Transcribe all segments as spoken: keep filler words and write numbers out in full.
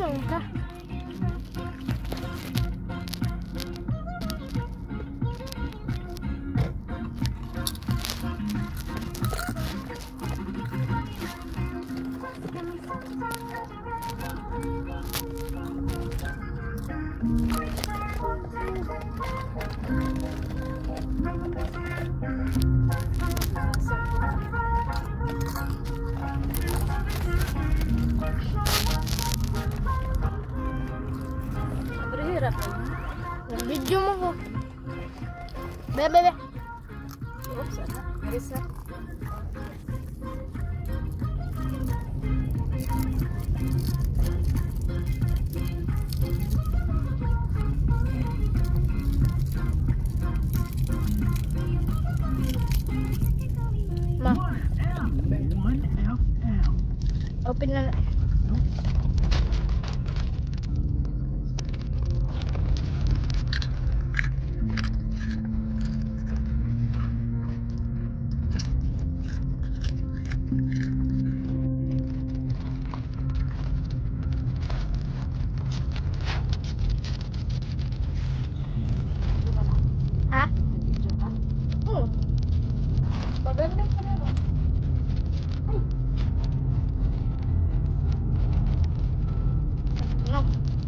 lang ka. Berhirap. Video mo ko. Be, be, be. Oops, ano? Marisa. Ma. Open na. Ha? Hmm. Maganda ka na ba? Ay. No.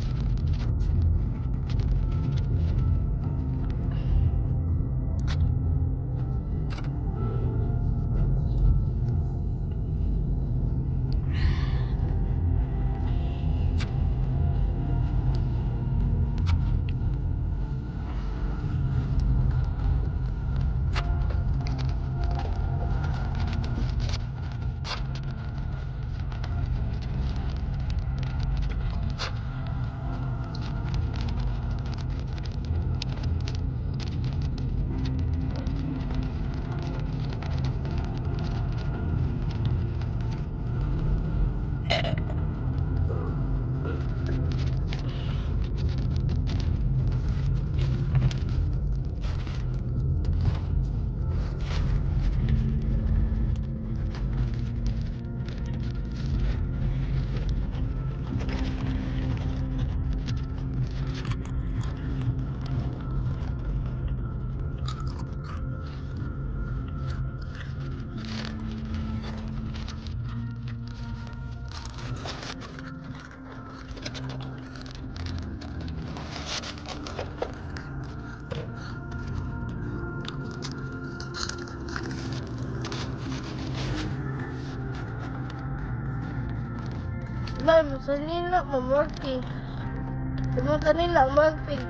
Ma'am, sa nila mamorking. Sa nila magping.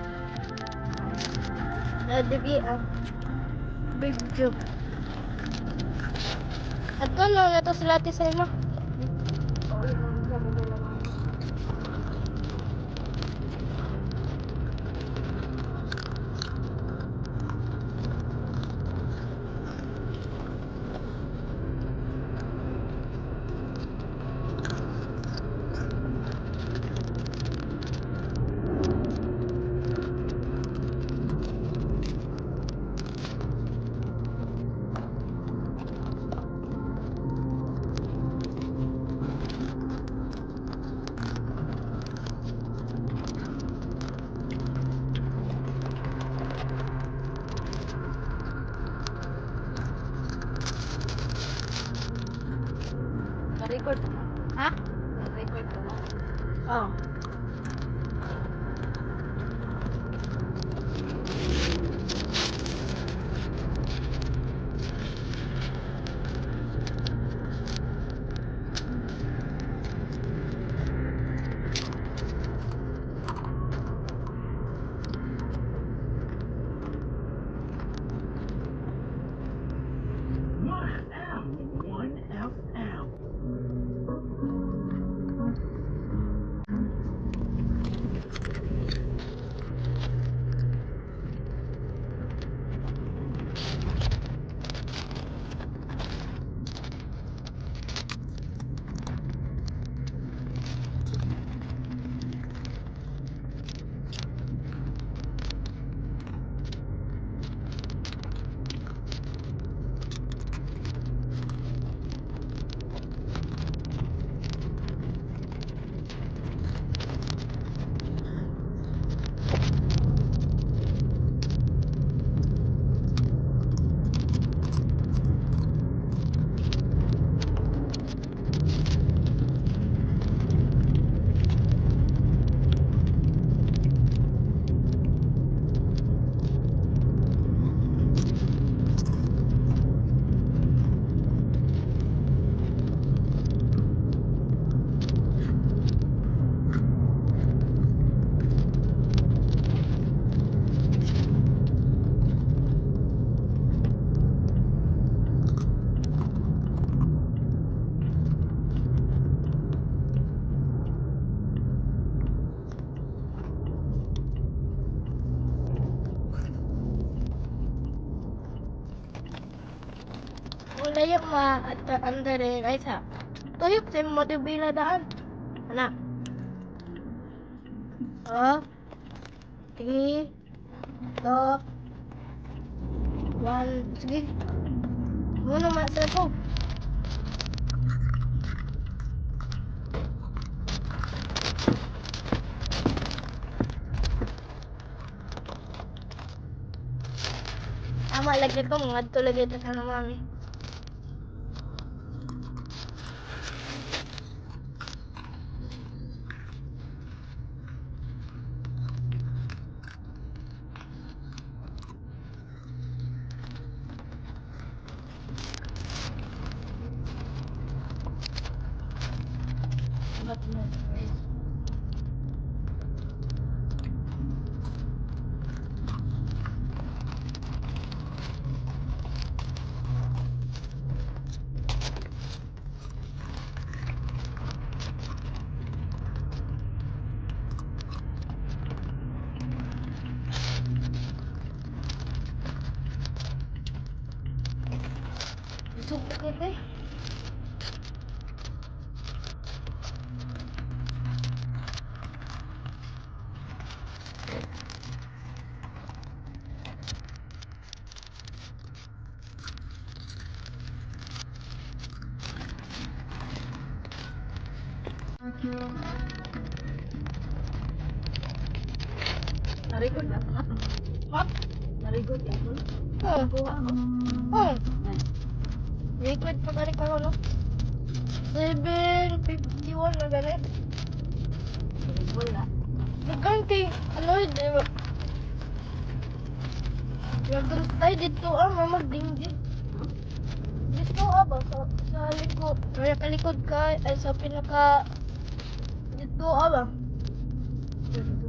Nadibi ang big job. At ano, nato sila ati sa imo. Na-record mo? Ha? Na-record mo? Oh. Wala yung ma at under rin ay sa tuyok sa mo tibila daan. Ana. Oh. Three. Two. One. Sige. Muna masal ko. Tama lagi ko mga tulad ito sa mami. Suka deh. Na-record na ako. What? Na-record na ako. Oh. Kuha ako. Oh. Liquid pa balik ako, no? seven fifty-one na ganit. Wala. Nagkanti. Ano yun, di ba? Nagkanti tayo dito, ah, mamagdinggit. Dito, ah, ba? Sa, sa likod. Kaya kalikod ka, ay sa pinaka... Dito, ah, ba? Dito.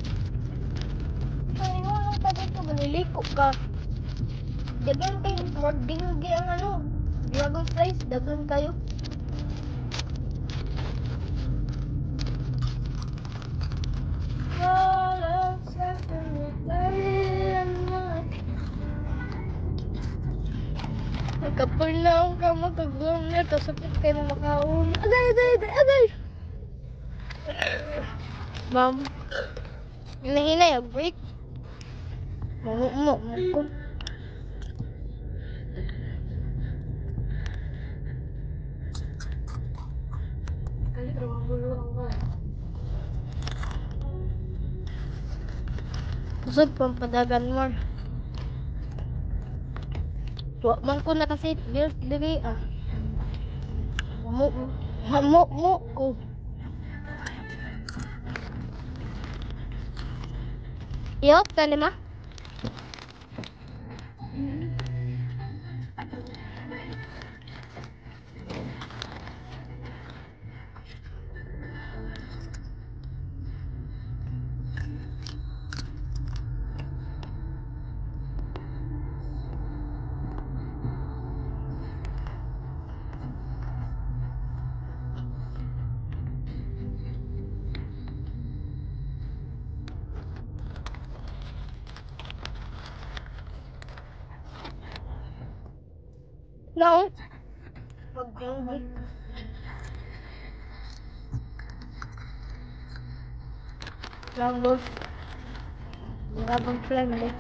Ay, wala ka dito, maniliko ka. Dagan kayo, magdinggi ang ano. Dragon flies, dagan kayo. Nagkapal na akong kama kagawin na. Tapos sakit kayo makaon. Agay, agay, agay, agay! Ma'am. Hinahinay, break. Mamu, mamu, mamu. Kali trabaho mo lang ba? Kusog pampadagan mo. Tuwa man ko na kasi build diri ah. Mamu, mamu, mamu ko. Iyop, tani ma? No. Magdinggi. Lang bos. Magabang flame eh.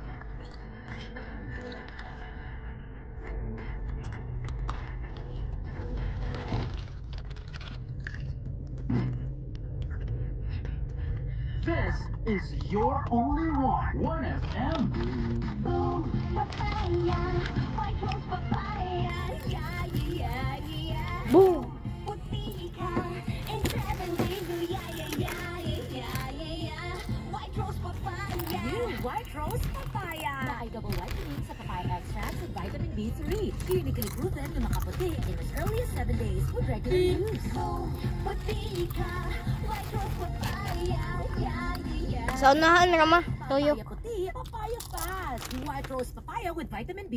This is your only one. one F M. Boom, papaya, white rose papaya, yeah, yeah, yeah. Boom. Puti ka, in seven days, oh yeah, yeah, yeah, yeah, yeah, yeah. White rose papaya. New White Rose Papaya na ay double whitening sa papaya extract with vitamin B three. Uniquely proven na makaputi in as early as seven days with regular use. Boom, puti ka, white rose papaya, yeah, yeah, yeah. Sa unahan, Rama. Toyo. Papaya puti, papaya fast. New White Rose Papaya with vitamin B